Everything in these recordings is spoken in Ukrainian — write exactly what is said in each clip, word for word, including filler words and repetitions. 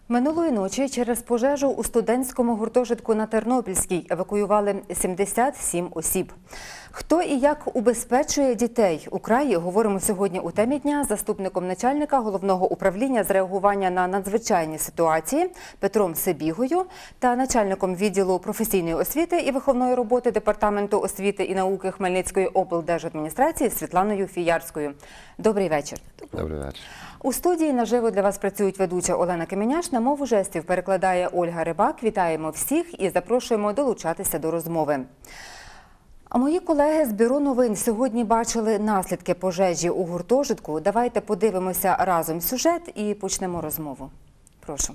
Минулої ночі через пожежу у студентському гуртожитку на Тернопільській евакуювали сімдесят сім осіб. Хто і як убезпечує дітей у краї, говоримо сьогодні у темі дня з заступником начальника Головного управління з реагування на надзвичайні ситуації Петром Сибігою та начальником відділу професійної освіти і виховної роботи Департаменту освіти і науки Хмельницької облдержадміністрації Світланою Фіярською. Добрий вечір. Добрий вечір. У студії наживо для вас працюють ведуча Олена Каменяш, на мову жестів перекладає Ольга Рибак. Вітаємо всіх і запрошуємо долучатися до розмови. А мої колеги з Бюро новин сьогодні бачили наслідки пожежі у гуртожитку. Давайте подивимося разом сюжет і почнемо розмову. Прошу.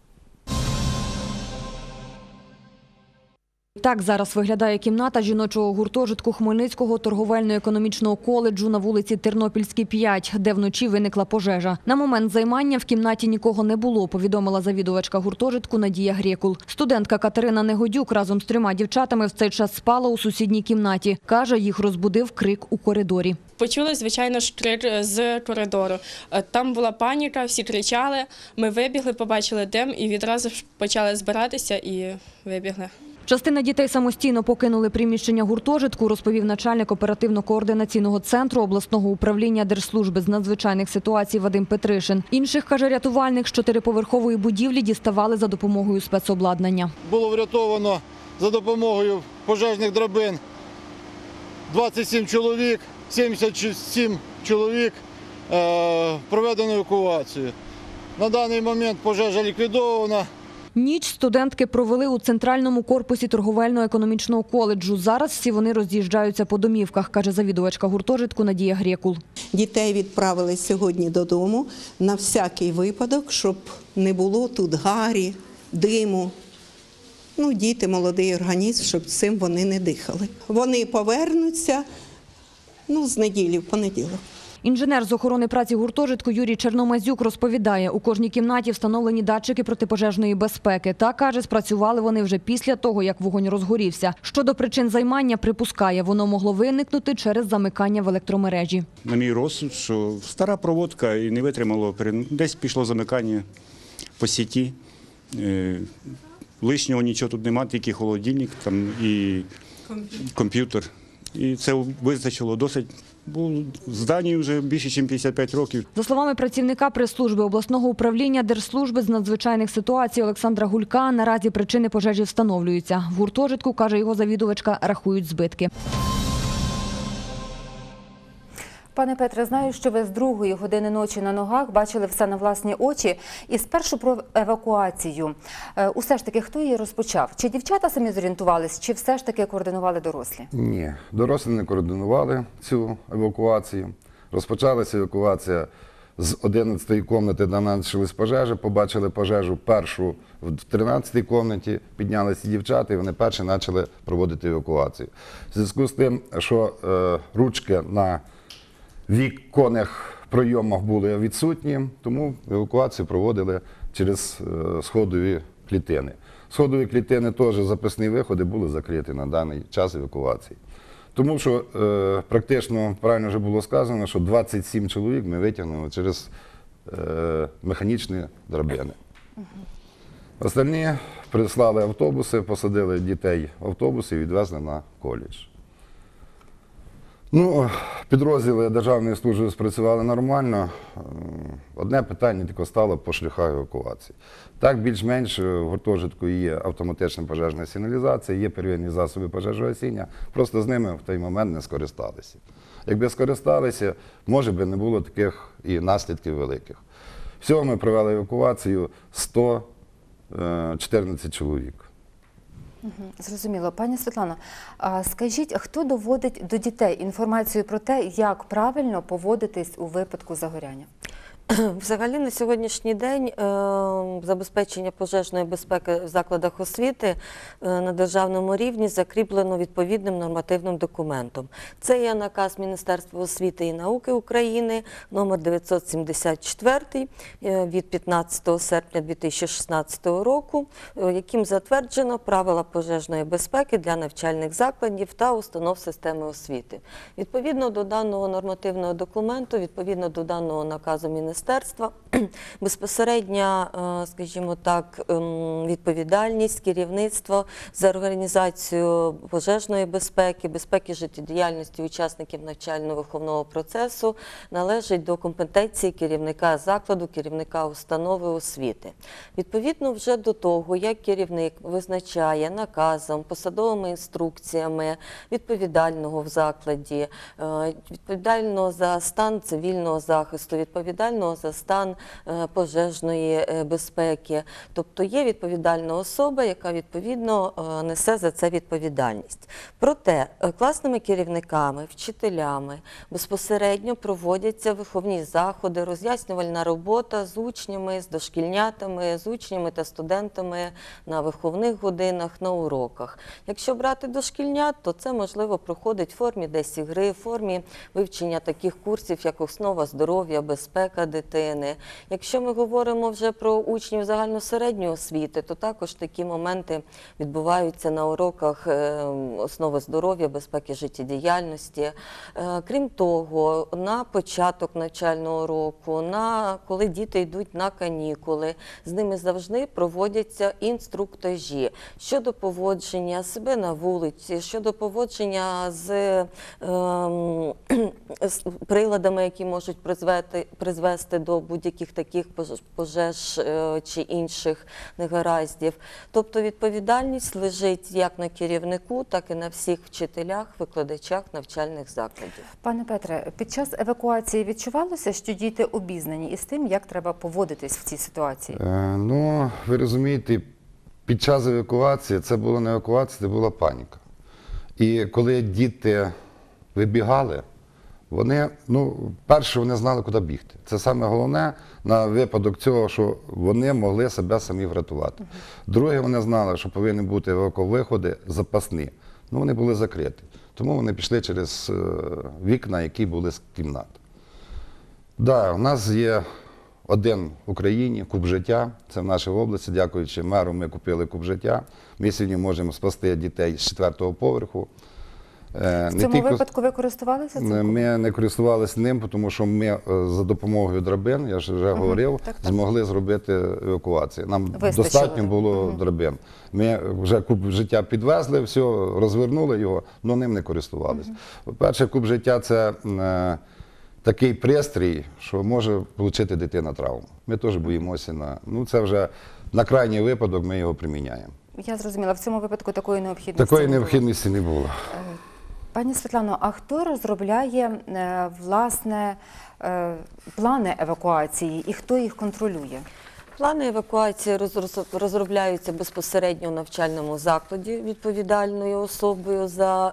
Так зараз виглядає кімната жіночого гуртожитку Хмельницького торговельно-економічного коледжу на вулиці Тернопільській, п'ять, де вночі виникла пожежа. На момент займання в кімнаті нікого не було, повідомила завідувачка гуртожитку Надія Грекул. Студентка Катерина Негодюк разом з трьома дівчатами в цей час спала у сусідній кімнаті. Каже, їх розбудив крик у коридорі. Почули, звичайно, крик з коридору. Там була паніка, всі кричали. Ми вибігли, побачили дим і відразу почали збиратися і вибігли. Частина дітей самостійно покинули приміщення гуртожитку, розповів начальник оперативно-координаційного центру обласного управління Держслужби з надзвичайних ситуацій Вадим Петришин. Інших, каже рятувальник, з чотириповерхової будівлі діставали за допомогою спецобладнання. Було врятовано за допомогою пожежних драбин двадцять сім чоловік, сімдесят сім чоловік проведено евакуацію. На даний момент пожежа ліквідована. Ніч студентки провели у центральному корпусі торговельно-економічного коледжу. Зараз всі вони роз'їжджаються по домівках, каже завідувачка гуртожитку Надія Грекул. Дітей відправили сьогодні додому на всякий випадок, щоб не було тут гарі, диму. Ну, діти, молодий організм, щоб цим вони не дихали. Вони повернуться, ну, з неділі в понеділок. Інженер з охорони праці гуртожитку Юрій Черномазюк розповідає, у кожній кімнаті встановлені датчики протипожежної безпеки. Та, каже, спрацювали вони вже після того, як вогонь розгорівся. Щодо причин займання, припускає, воно могло виникнути через замикання в електромережі. На мій розсуд, що стара проводка і не витримало, десь пішло замикання по сіті. Лишнього нічого тут немає, тільки холодильник там і комп'ютер. І це вистачило досить. Бо зданій вже більше, ніж п'ятдесят п'ять років. За словами працівника прес-служби обласного управління Держслужби з надзвичайних ситуацій Олександра Гулька, наразі причини пожежі встановлюються. В гуртожитку, каже його завідувачка, рахують збитки. Пане Петре, знаю, що ви з другої години ночі на ногах, бачили все на власні очі. І спершу про евакуацію. Усе ж таки, хто її розпочав? Чи дівчата самі зорієнтувались, чи все ж таки координували дорослі? Ні, дорослі не координували цю евакуацію. Розпочалася евакуація з одинадцятої кімнати, де почалась пожежа. Побачили пожежу першу в тринадцятій кімнаті, піднялися дівчата і вони перші почали проводити евакуацію. В зв'язку з тим, що е, ручки на віконних пройомах були відсутні, тому евакуацію проводили через сходові клітини. Сходові клітини теж запасні виходи були закриті на даний час евакуації. Тому що е, практично, правильно вже було сказано, що двадцять сім чоловік ми витягнули через е, механічні драбини. Остальні прислали автобуси, посадили дітей в автобуси і відвезли на коледж. Ну, підрозділи Державної служби спрацювали нормально. Одне питання тільки стало по шляхах евакуації. Так, більш-менш в гуртожитку є автоматична пожежна сигналізація, є первинні засоби пожежогасіння, просто з ними в той момент не скористалися. Якби скористалися, може би не було таких і наслідків великих. Всього ми провели евакуацію сто чотирнадцять чоловік. Зрозуміло. Пані Світлано, а скажіть, хто доводить до дітей інформацію про те, як правильно поводитись у випадку загоряння? Взагалі на сьогоднішній день забезпечення пожежної безпеки в закладах освіти на державному рівні закріплено відповідним нормативним документом. Це є наказ Міністерства освіти і науки України номер дев'ятсот сімдесят чотири від п'ятнадцятого серпня дві тисячі шістнадцятого року, яким затверджено правила пожежної безпеки для навчальних закладів та установ системи освіти. Відповідно до даного нормативного документу, відповідно до даного наказу Міністерства, безпосередня, е, скажімо так, ем, відповідальність керівництва за організацію пожежної безпеки, безпеки життєдіяльності учасників навчально-виховного процесу належить до компетенції керівника закладу, керівника установи освіти. Відповідно вже до того, як керівник визначає наказом, посадовими інструкціями відповідального в закладі, е, відповідального за стан цивільного захисту, відповідального за стан е, пожежної е, безпеки. Тобто є відповідальна особа, яка відповідно е, несе за це відповідальність. Проте е, класними керівниками, вчителями безпосередньо проводяться виховні заходи, роз'яснювальна робота з учнями, з дошкільнятами, з учнями та студентами на виховних годинах, на уроках. Якщо брати дошкільнят, то це можливо проходить в формі десь ігри, в формі вивчення таких курсів, як основа здоров'я, безпека дитини. Якщо ми говоримо вже про учнів загальносередньої освіти, то також такі моменти відбуваються на уроках е, основи здоров'я, безпеки життєдіяльності. Е, Крім того, на початок навчального року, на коли діти йдуть на канікули, з ними завжди проводяться інструктажі щодо поводження себе на вулиці, щодо поводження з, е, з приладами, які можуть призвести, призвести до будь-яких таких пож- пожеж е, чи інших негараздів. Тобто відповідальність лежить як на керівнику, так і на всіх вчителях, викладачах навчальних закладів. Пане Петре, під час евакуації відчувалося, що діти обізнані із тим, як треба поводитись в цій ситуації? Е, ну, ви розумієте, під час евакуації це була не евакуація, це була паніка. І коли діти вибігали, вони, ну, перше, вони знали, куди бігти. Це саме головне на випадок цього, що вони могли себе самі врятувати. Друге, вони знали, що повинні бути евакувиходи запасні. Ну, вони були закриті. Тому вони пішли через е, вікна, які були з кімнат. Так, да, у нас є один в Україні куб життя, це в нашій області, дякуючи меру, ми купили куб життя. Ми сьогодні можемо спасти дітей з четвертого поверху. Е, В не цьому тільки- випадку ви користувалися цим? Ми не користувалися ним, тому що ми е, за допомогою драбин, я ж вже говорив, так, так. змогли зробити евакуацію. Нам Вистачило, достатньо так? було драбин. Ми вже куб життя підвезли, все, розвернули його, але ним не користувалися. По-перше, куб життя – це е, такий пристрій, що може отримати дитина травму. Ми теж боїмося на, ну це вже на крайній випадок ми його приміняємо. Я зрозуміла, в цьому випадку такої необхідності Такої не було. необхідності не було. Пані Світлано, а хто розробляє, е, власне, е, плани евакуації і хто їх контролює? Плани евакуації роз- розробляються безпосередньо в навчальному закладі відповідальною особою за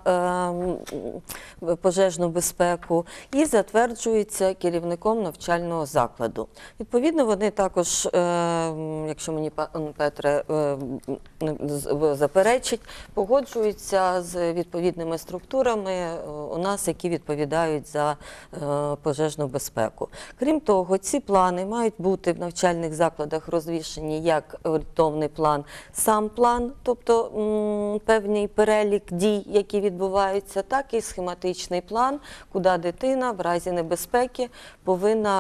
е, пожежну безпеку і затверджуються керівником навчального закладу. Відповідно, вони також, е, якщо мені пан Петре е, з- заперечить, погоджуються з відповідними структурами е, у нас, які відповідають за е, пожежну безпеку. Крім того, ці плани мають бути в навчальних закладах розвішені як орієнтовний план, сам план, тобто м, певний перелік дій, які відбуваються, так і схематичний план, куди дитина в разі небезпеки повинна,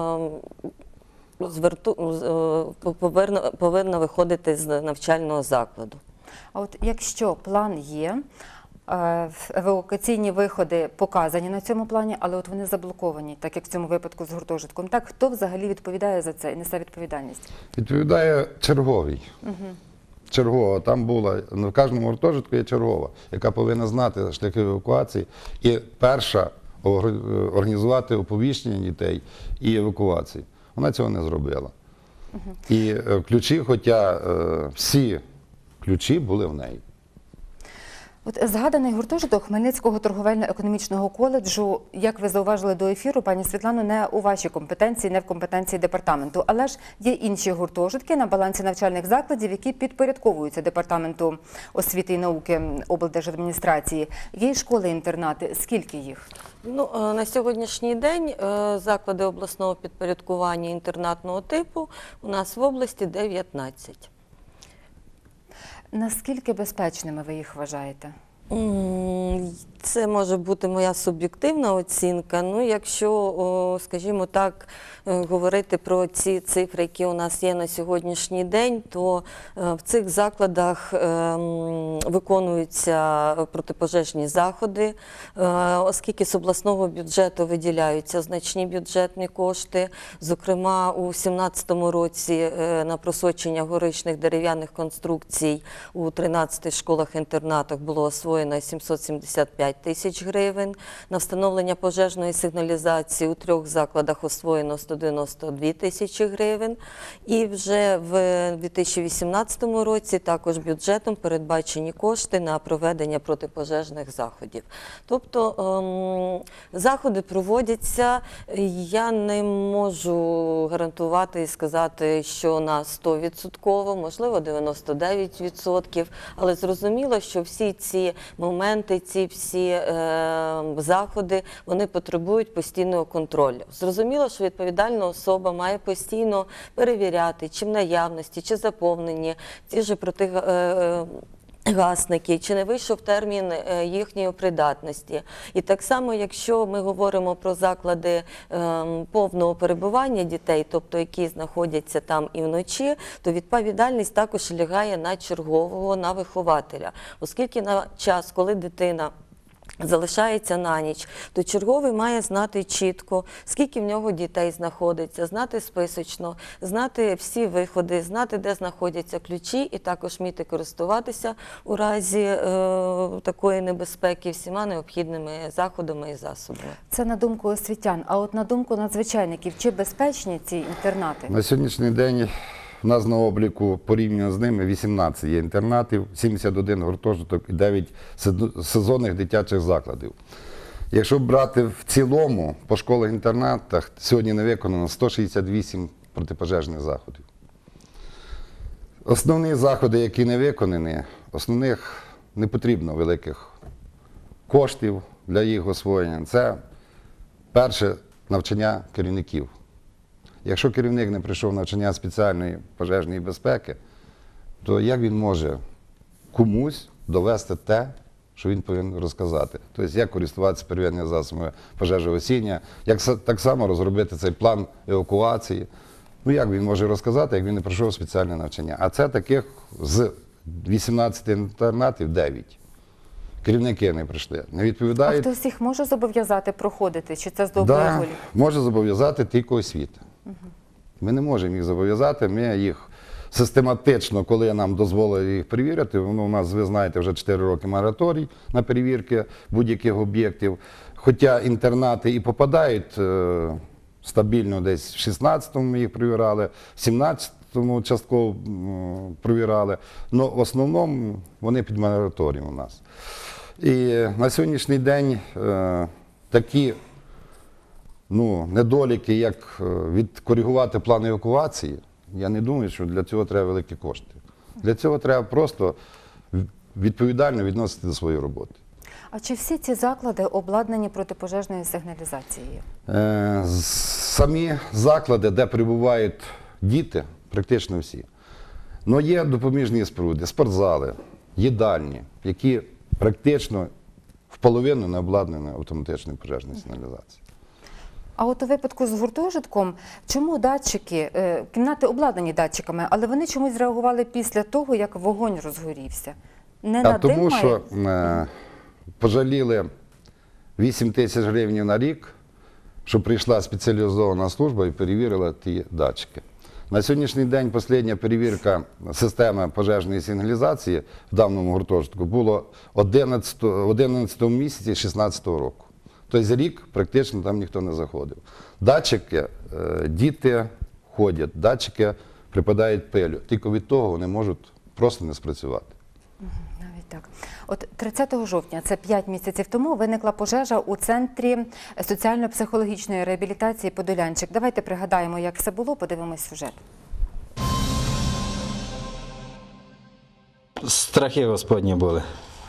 е, зверту, е, повинна, повинна виходити з навчального закладу. А от якщо план є, е, евакуаційні виходи показані на цьому плані, але от вони заблоковані, так як в цьому випадку з гуртожитком, так хто взагалі відповідає за це і несе відповідальність? Відповідає черговий. Чергова. Там була, ну, в кожному гуртожитку є чергова, яка повинна знати шляхи евакуації і перша ор- організувати оповіщення дітей і евакуації. Вона цього не зробила. І е, ключі, хоча е, всі ключі були в неї. От згаданий гуртожиток Хмельницького торговельно-економічного коледжу, як ви зауважили до ефіру, пані Світлано, не у вашій компетенції, не в компетенції департаменту, але ж є інші гуртожитки на балансі навчальних закладів, які підпорядковуються департаменту освіти і науки облдержадміністрації. Є й школи-інтернати. Скільки їх? Ну, е, на сьогоднішній день е, заклади обласного підпорядкування інтернатного типу у нас в області дев'ятнадцять. Наскільки безпечними ви їх вважаєте? М, Це може бути моя суб'єктивна оцінка. Ну, якщо, о, скажімо так, е, говорити про ці цифри, які у нас є на сьогоднішній день, то е, в цих закладах е, м, виконуються протипожежні заходи, е, оскільки з обласного бюджету виділяються значні бюджетні кошти. Зокрема, у дві тисячі сімнадцятому році е, на просочення горичних дерев'яних конструкцій у тринадцяти школах-інтернатах було освоєно сімсот сімдесят п'ять тисяч гривень. На встановлення пожежної сигналізації у трьох закладах освоєно сто дев'яносто дві тисячі гривень. І вже в дві тисячі вісімнадцятому році також бюджетом передбачені кошти на проведення протипожежних заходів. Тобто ем, заходи проводяться. Я не можу гарантувати і сказати, що на сто відсотків, можливо, дев'яносто дев'ять відсотків, але зрозуміло, що всі ці моменти, ці всі е, заходи, вони потребують постійного контролю. Зрозуміло, що відповідальна особа має постійно перевіряти, чи в наявності, чи заповнені ті ж протигасники, Гасники, чи не вийшов термін їхньої придатності. І так само, якщо ми говоримо про заклади е, повного перебування дітей, тобто які знаходяться там і вночі, то відповідальність також лягає на чергового, на вихователя. Оскільки на час, коли дитина залишається на ніч, то черговий має знати чітко, скільки в нього дітей знаходиться, знати списочно, знати всі виходи, знати, де знаходяться ключі, і також вміти користуватися у разі е, такої небезпеки всіма необхідними заходами і засобами. Це на думку освітян. А от на думку надзвичайників, чи безпечні ці інтернати? На сьогоднішній день у нас на обліку порівняно з ними вісімнадцять є інтернатів, сімдесят один гуртожиток і дев'ять сезонних дитячих закладів. Якщо брати в цілому по школах-інтернатах, сьогодні не виконано сто шістдесят вісім протипожежних заходів. Основні заходи, які не виконані, основних не потрібно великих коштів для їх освоєння. Це перше навчання керівників. Якщо керівник не прийшов на навчання спеціальної пожежної безпеки, то як він може комусь довести те, що він повинен розказати? Тобто, як користуватися первинними засобами пожежогасіння, як так само розробити цей план евакуації. Ну, як він може розказати, як він не пройшов спеціальне навчання? А це таких з вісімнадцяти інтернатів дев'ять. Керівники не прийшли, не відповідають. А хтось їх може зобов'язати проходити, чи це з доброї Да, волі? може зобов'язати тільки освіта. Угу. Ми не можемо їх зобов'язати, ми їх систематично, коли нам дозволили їх перевірити, воно у нас, ви знаєте, вже чотири роки мораторій на перевірки будь-яких об'єктів. Хоча інтернати і попадають е, стабільно десь в шістнадцятому ми їх перевіряли, в сімнадцятому частково е, перевіряли, але в основному вони під мораторієм у нас. І на сьогоднішній день е, такі ну, недоліки, як відкоригувати план евакуації, я не думаю, що для цього треба великі кошти. Для цього треба просто відповідально відносити до своєї роботи. А чи всі ці заклади обладнані протипожежною сигналізацією? Е, самі заклади, де перебувають діти, практично всі. Але є допоміжні споруди, спортзали, їдальні, які практично в половину не обладнані автоматичною пожежною сигналізацією. А от у випадку з гуртожитком, чому датчики, е, кімнати обладнані датчиками, але вони чомусь зреагували після того, як вогонь розгорівся? Не А на дим тому, має? що е, пожаліли вісім тисяч гривень на рік, щоб прийшла спеціалізована служба і перевірила ті датчики. На сьогоднішній день остання перевірка системи пожежної сигналізації в даному гуртожитку було в одинадцятому місяці шістнадцятого року. Тобто за рік практично там ніхто не заходив. Датчики, діти ходять, датчики припадають пилю. Тільки від того вони можуть просто не спрацювати. Навіть так. От тридцятого жовтня, це п'ять місяців тому, виникла пожежа у Центрі соціально-психологічної реабілітації «Подолянчик». Давайте пригадаємо, як все було, подивимось сюжет. Страхи Господні були.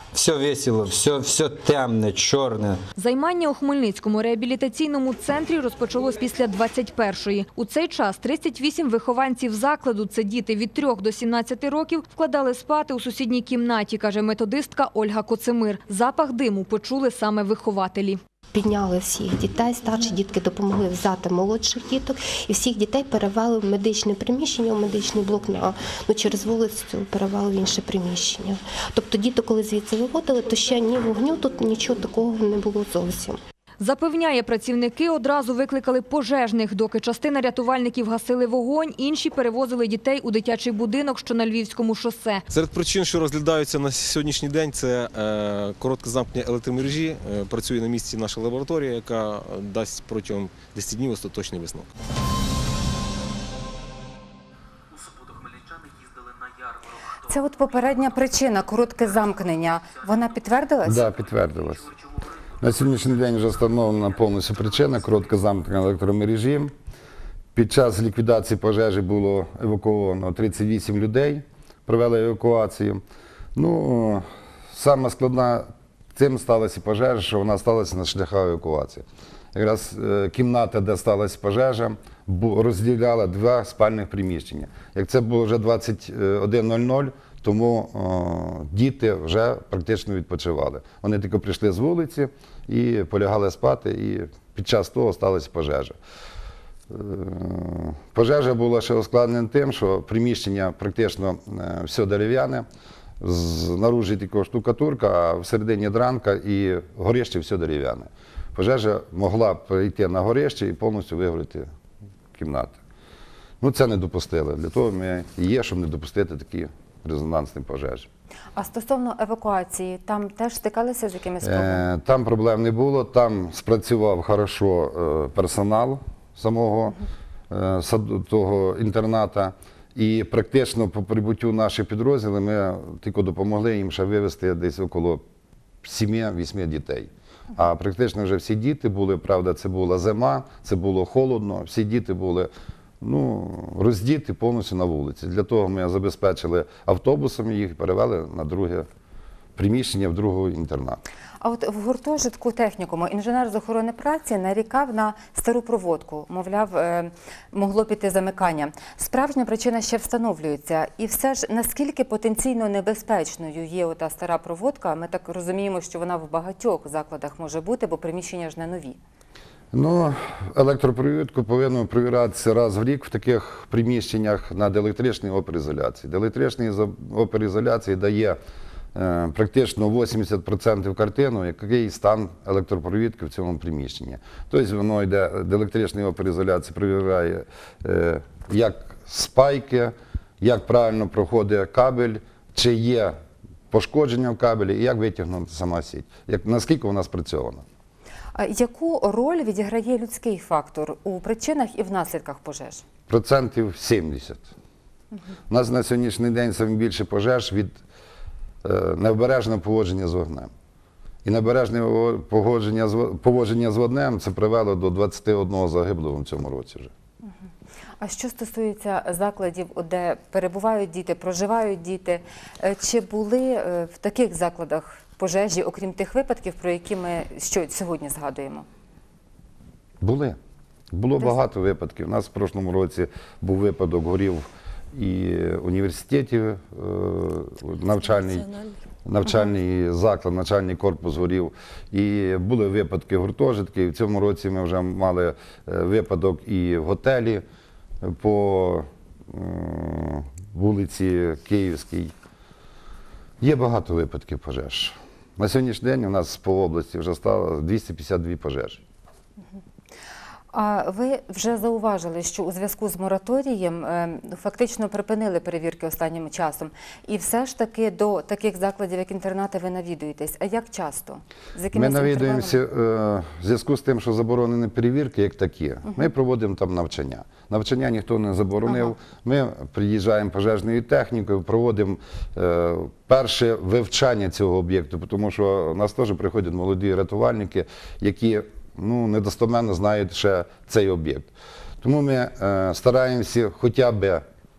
Все весело, все, все темне, чорне. Займання у Хмельницькому реабілітаційному центрі розпочалось після двадцять першої. У цей час тридцять вісім вихованців закладу, це діти від трьох до сімнадцяти років, вкладали спати у сусідній кімнаті, каже методистка Ольга Коцемир. Запах диму почули саме вихователі. Підняли всіх дітей, старші дітки допомогли взяти молодших діток і всіх дітей перевели в медичне приміщення, в медичний блок, на, ну, через вулицю перевели в інше приміщення. Тобто діти, коли звідси виводили, то ще ні вогню, тут нічого такого не було зовсім. Запевняє, працівники одразу викликали пожежних. Доки частина рятувальників гасили вогонь, інші перевозили дітей у дитячий будинок, що на Львівському шосе. Серед причин, що розглядаються на сьогоднішній день, це е, коротке замкнення електромережі. Е, працює на місці наша лабораторія, яка дасть протягом десяти днів остаточний висновок. Це от попередня причина, коротке замкнення. Вона підтвердилась? Так, да, підтвердилась. На сьогоднішній день вже встановлена повністю причина – коротке замкнення електромережі. Під час ліквідації пожежі було евакуовано тридцять вісім людей, провели евакуацію. Ну, саме складна цим сталася пожежа, що вона сталася на шляхах евакуації. Якраз е, кімната, де сталася пожежа, розділяла два спальних приміщення. Як це було вже двадцять один нуль нуль, тому о, діти вже практично відпочивали. Вони тільки прийшли з вулиці і полягали спати, і під час того сталася пожежа. Е, пожежа була ще ускладнена тим, що приміщення практично е, все дерев'яне, знаружі тільки штукатурка, а всередині дранка і горище все дерев'яне. Пожежа могла прийти на горище і повністю вигоріти кімнати. Ну, це не допустили. Для того ми і є, щоб не допустити такі резонансні пожежі. А стосовно евакуації, там теж стикалися з якимись проблемами? Е, там проблем не було, там спрацював хорошо е, персонал самого е, саду, того інтерната. І практично по прибуттю наших підрозділів ми тільки допомогли їм ще вивезти десь около семи-восьми дітей. А практично вже всі діти були, правда, це була зима, це було холодно, всі діти були ну, роздіти повністю на вулиці. Для того ми забезпечили автобусом їх і перевели на друге приміщення, в другий інтернат. А от в гуртожитку технікуму інженер з охорони праці нарікав на стару проводку. Мовляв, е, могло піти замикання. Справжня причина ще встановлюється. І все ж, наскільки потенційно небезпечною є ота стара проводка, ми так розуміємо, що вона в багатьох закладах може бути, бо приміщення ж не нові. Ну, електропровідку повинно провіратися раз в рік в таких приміщеннях над електричною опірізоляцією. Електрична опірізоляція дає е, практично вісімдесят відсотків картину, який стан електропровідки в цьому приміщенні. Тобто воно йде до електричної опірізоляції, провіряє е, як спайки, як правильно проходить кабель, чи є пошкодження в кабелі і як витягнута сама сіть, як, наскільки вона спрацьована. Яку роль відіграє людський фактор у причинах і в наслідках пожеж? Процентів сімдесят. Угу. У нас на сьогоднішній день найбільше пожеж від е, необережного поводження з вогнем. І необережне поводження з, поводження з вогнем це привело до двадцяти одного загиблого в цьому році вже. Угу. А що стосується закладів, де перебувають діти, проживають діти, чи були в таких закладах пожежі, окрім тих випадків, про які ми що сьогодні згадуємо? Були. Було Десь? багато випадків. У нас в прошлому році був випадок, горів і університетів, навчальний, навчальний ага. заклад, навчальний корпус горів. І були випадки гуртожитків. В цьому році ми вже мали випадок і в готелі по вулиці Київській. Є багато випадків пожеж. На сьогоднішній день у нас по області вже стало двісті п'ятдесят дві пожежі. А ви вже зауважили, що у зв'язку з мораторієм фактично припинили перевірки останнім часом. І все ж таки до таких закладів, як інтернати, ви навідуєтесь. А як часто? З якими ми навідуємося в зв'язку з тим, що заборонені перевірки, як такі. Угу. Ми проводимо там навчання. Навчання ніхто не заборонив. Ага. Ми приїжджаємо пожежною технікою, проводимо е, перше вивчання цього об'єкту, тому що у нас теж приходять молоді рятувальники, які ну, недостоменно знають ще цей об'єкт. Тому ми е, стараємося хоча б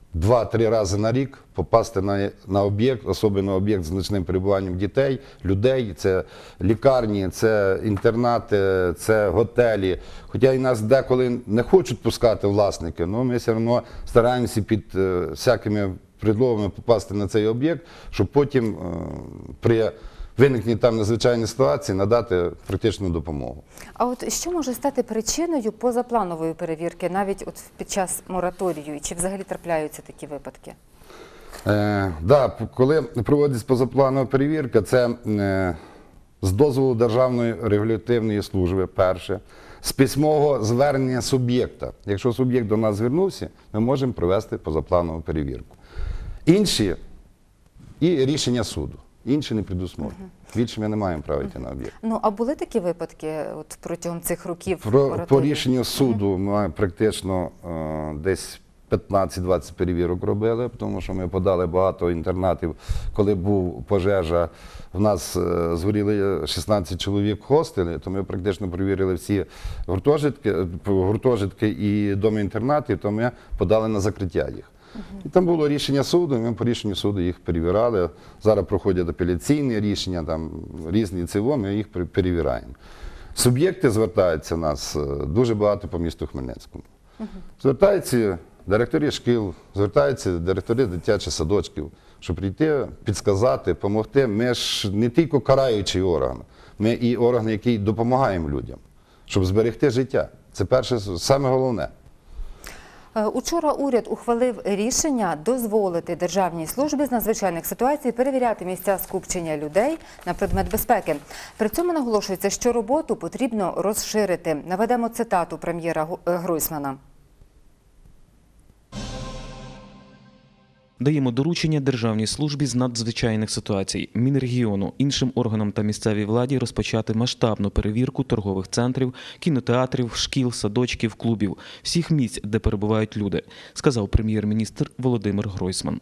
два-три рази на рік попасти на, на об'єкт, особливо об'єкт з значним перебуванням дітей, людей, це лікарні, це інтернати, це готелі. Хоча і нас деколи не хочуть пускати власники, але ми все одно стараємося під е, всякими предлогами попасти на цей об'єкт, щоб потім е, при виникненні там надзвичайної ситуації надати практичну допомогу. А от що може стати причиною позапланової перевірки, навіть от під час мораторію? І чи взагалі трапляються такі випадки? Е, да, коли проводиться позапланова перевірка, це е, з дозволу Державної регулятивної служби, перше, з письмового звернення суб'єкта. Якщо суб'єкт до нас звернувся, ми можемо провести позапланову перевірку. Інші і рішення суду. Інші не предусмотрені. Більше ми не маємо права йти на об'єкт. Ну, а були такі випадки от протягом цих років? Про, мораторію? по рішенню суду ми практично е, десь п'ятнадцять-двадцять перевірок робили, тому що ми подали багато інтернатів. Коли був пожежа, в нас е, згоріли шістнадцять чоловік в хостелі, то ми практично перевірили всі гуртожитки, гуртожитки і доми-інтернати, то ми подали на закриття їх. І там було рішення суду, і ми по рішенню суду їх перевіряли. Зараз проходять апеляційні рішення, там різні ЦВО, ми їх перевіряємо. Суб'єкти звертаються у нас дуже багато по місту Хмельницькому. Звертаються директори шкіл, звертаються директори дитячих садочків, щоб прийти, підказати, допомогти. Ми ж не тільки караючий орган, ми і орган, який допомагаємо людям, щоб зберегти життя. Це перше, саме головне. Учора уряд ухвалив рішення дозволити Державній службі з надзвичайних ситуацій перевіряти місця скупчення людей на предмет безпеки. При цьому наголошується, що роботу потрібно розширити. Наведемо цитату прем'єра Гройсмана. Даємо доручення Державній службі з надзвичайних ситуацій, Мінрегіону, іншим органам та місцевій владі розпочати масштабну перевірку торгових центрів, кінотеатрів, шкіл, садочків, клубів, всіх місць, де перебувають люди, сказав прем'єр-міністр Володимир Гройсман.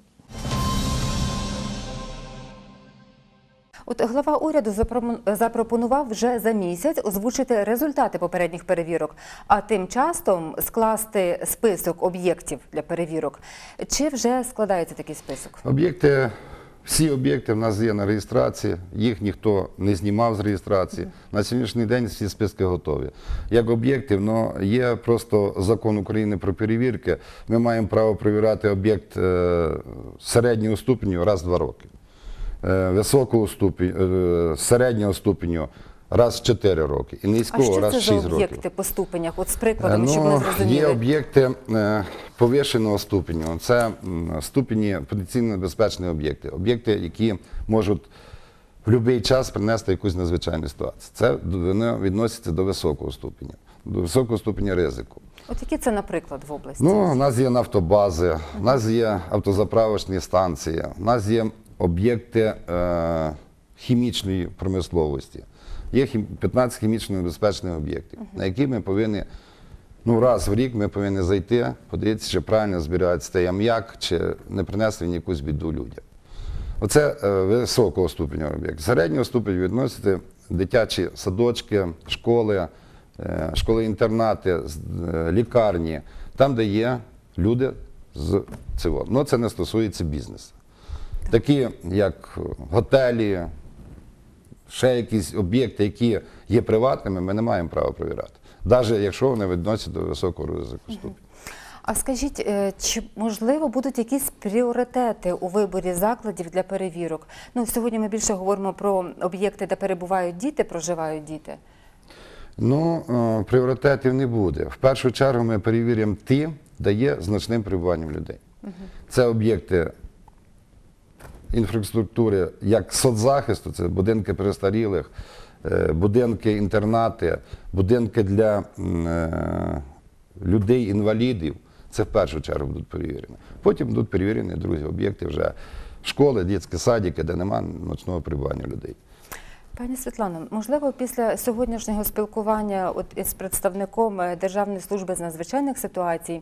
От глава уряду запропонував вже за місяць озвучити результати попередніх перевірок, а тим часом скласти список об'єктів для перевірок. Чи вже складається такий список? Об'єкти, всі об'єкти в нас є на реєстрації, їх ніхто не знімав з реєстрації. На сьогоднішній день всі списки готові. Як об'єктів, но є просто закон України про перевірки. Ми маємо право перевіряти об'єкт середнього ступеню раз в два роки. Високого ступеню, середнього ступеню раз в чотири роки і низького раз в шість років. А що це за об'єкти по ступенях? От з прикладами, ну, щоб ми зрозуміли. Є об'єкти повишеного ступеню. Це ступені потенційно небезпечні об'єкти. Об'єкти, які можуть в будь-який час принести якусь надзвичайну ситуацію. Це вони відносяться до високого ступеня, до високого ступеня ризику. От які це, наприклад, в області? Ну, у нас є нафтобази, у нас є автозаправочні станції, у нас є об'єкти е, хімічної промисловості. Є п'ятнадцять хімічно небезпечних об'єктів, uh-huh. на які ми повинні, ну, раз в рік ми повинні зайти, подивитися, чи правильно збирається цей аміак, чи не принесли він якусь біду людям. Оце е, високого ступеня об'єкт. Середнього ступеня відносити дитячі садочки, школи, е, школи-інтернати, е, лікарні, там, де є люди з цього. Ну, це не стосується бізнесу. Такі, як готелі, ще якісь об'єкти, які є приватними, ми не маємо права перевіряти, навіть якщо вони відносять до високого ризику ступеня. А скажіть, чи можливо будуть якісь пріоритети у виборі закладів для перевірок? Ну, сьогодні ми більше говоримо про об'єкти, де перебувають діти, проживають діти. Ну, пріоритетів не буде. В першу чергу ми перевіримо ті, де є значним перебуванням людей. Угу. Це об'єкти інфраструктури як соцзахисту, це будинки престарілих, будинки-інтернати, будинки для е, людей-інвалідів. Це в першу чергу будуть перевірені. Потім будуть перевірені другі об'єкти вже школи, дитячі садики, де немає ночного перебування людей. Пані Світлано, можливо, після сьогоднішнього спілкування от із представником Державної служби з надзвичайних ситуацій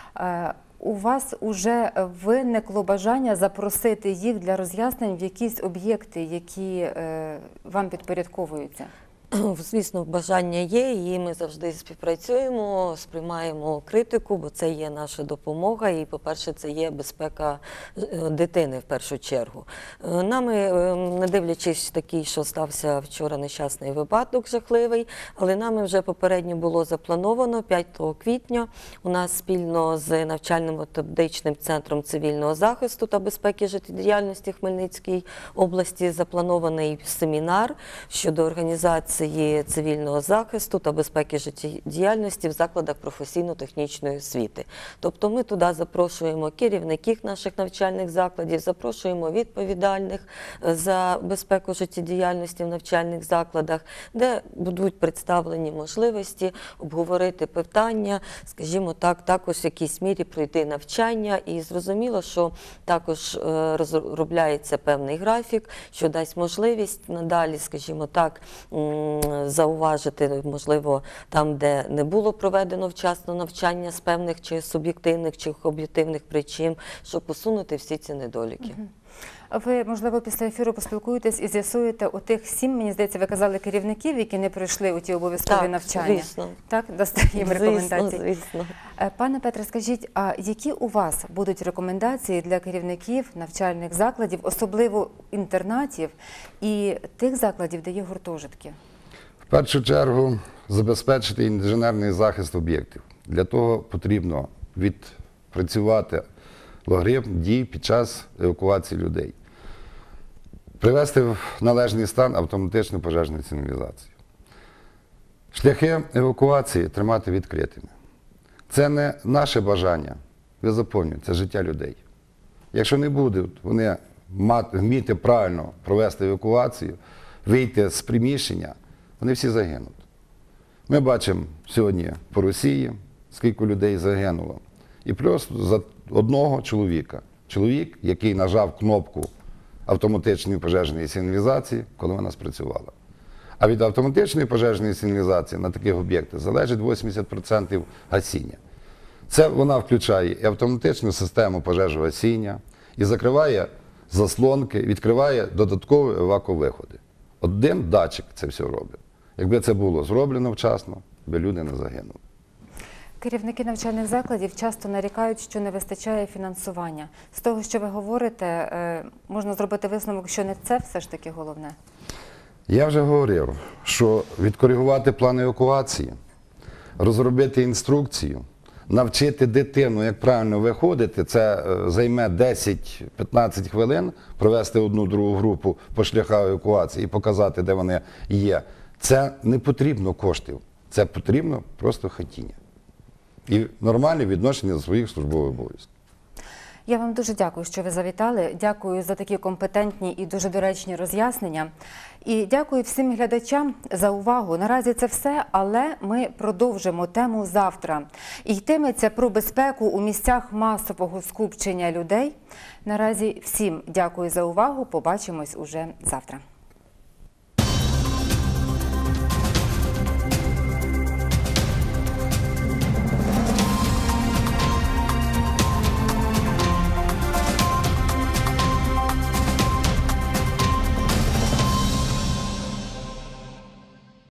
у вас вже виникло бажання запросити їх для роз'яснень в якісь об'єкти, які е, вам підпорядковуються? Звісно, бажання є, і ми завжди співпрацюємо, сприймаємо критику, бо це є наша допомога, і, по-перше, це є безпека дитини в першу чергу. Нами, не дивлячись такий, що стався вчора нещасний випадок жахливий, але нами вже попередньо було заплановано п'ятого квітня. У нас спільно з навчально-методичним центром цивільного захисту та безпеки життєдіяльності Хмельницької області запланований семінар щодо організації цивільного захисту та безпеки життєдіяльності в закладах професійно-технічної освіти. Тобто ми туди запрошуємо керівників наших навчальних закладів, запрошуємо відповідальних за безпеку життєдіяльності в навчальних закладах, де будуть представлені можливості обговорити питання, скажімо так, також в якійсь мірі пройти навчання. І зрозуміло, що також розробляється певний графік, що дасть можливість надалі, скажімо так, зауважити, можливо, там, де не було проведено вчасно навчання з певних чи суб'єктивних, чи об'єктивних причин, щоб усунути всі ці недоліки. Ви, можливо, після ефіру поспілкуєтесь і з'ясуєте у тих сім, мені здається, ви казали, керівників, які не пройшли у ті обов'язкові так, навчання. Звісно. Так, дасте їм рекомендації. Звісно, звісно. Пане Петре, скажіть, а які у вас будуть рекомендації для керівників навчальних закладів, особливо інтернатів і тих закладів, де є гуртожитки? В першу чергу забезпечити інженерний захист об'єктів. Для того потрібно відпрацювати логарифм дій під час евакуації людей. Привести в належний стан автоматичну пожежну сигналізацію. Шляхи евакуації тримати відкритими. Це не наше бажання, ви запам'ятайте, це життя людей. Якщо не будуть вони вміти правильно провести евакуацію, вийти з приміщення, вони всі загинуть. Ми бачимо сьогодні по Росії, скільки людей загинуло. І плюс за одного чоловіка. Чоловік, який нажав кнопку автоматичної пожежної сигналізації, коли вона спрацювала. А від автоматичної пожежної сигналізації на таких об'єктах залежить вісімдесят відсотків гасіння. Це вона включає і автоматичну систему пожежогасіння, і закриває заслонки, відкриває додаткові евакувиходи. Один датчик це все робить. Якби це було зроблено вчасно, би люди не загинули. Керівники навчальних закладів часто нарікають, що не вистачає фінансування. З того, що ви говорите, можна зробити висновок, що не це все ж таки головне? Я вже говорив, що відкоригувати план евакуації, розробити інструкцію, навчити дитину, як правильно виходити, це займе десять-п'ятнадцять хвилин, провести одну-другу групу по шляхах евакуації і показати, де вони є. Це не потрібно коштів, це потрібно просто хотіння. І нормальне відношення до своїх службових обов'язків. Я вам дуже дякую, що ви завітали. Дякую за такі компетентні і дуже доречні роз'яснення. І дякую всім глядачам за увагу. Наразі це все, але ми продовжимо тему завтра. І йтиметься про безпеку у місцях масового скупчення людей. Наразі всім дякую за увагу. Побачимось уже завтра.